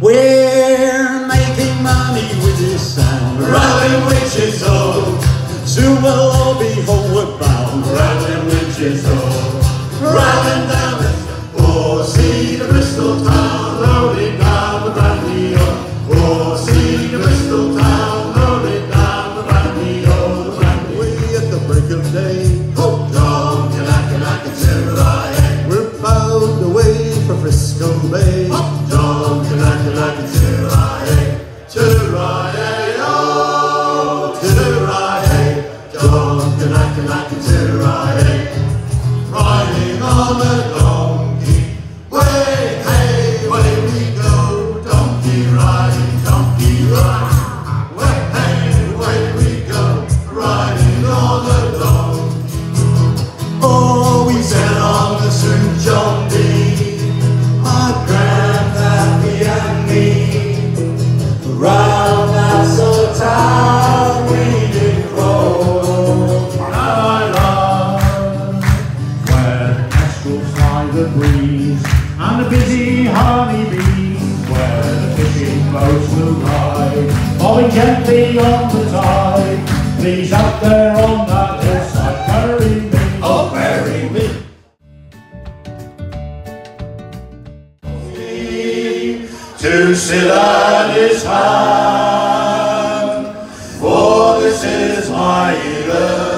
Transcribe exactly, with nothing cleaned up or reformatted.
We're making money with this sound, rattling witches ho, soon we'll all be homeward bound. rattling witches ho, rattling down the oh, see the Bristol town, loading down the brandy oh, oh, see the Bristol town, loading down the brandy oh, the brandy. Way at the break of day, Oh, John, Kalaka-laka-too-rye, we're bound away for Frisco Bay. oh, John, Kalaka-laka-too-rye, too-rye, oh, too-rye, John, Kalaka-laka-too-rye, riding on a donkey, way, hey, way we go, donkey riding, donkey riding, way, hey, way we go, riding on a donkey. Oh, we Set on the Saint John D, our Grandpappy and me, round that sort of town we did roll. I love where the kestrels fly the breeze and the busy honeybees, where the fishing boats will ride, bobbing gently on the tide. Please out there on that hillside, bury me, oh bury me. To Ceylon is hand, for this is my Eden.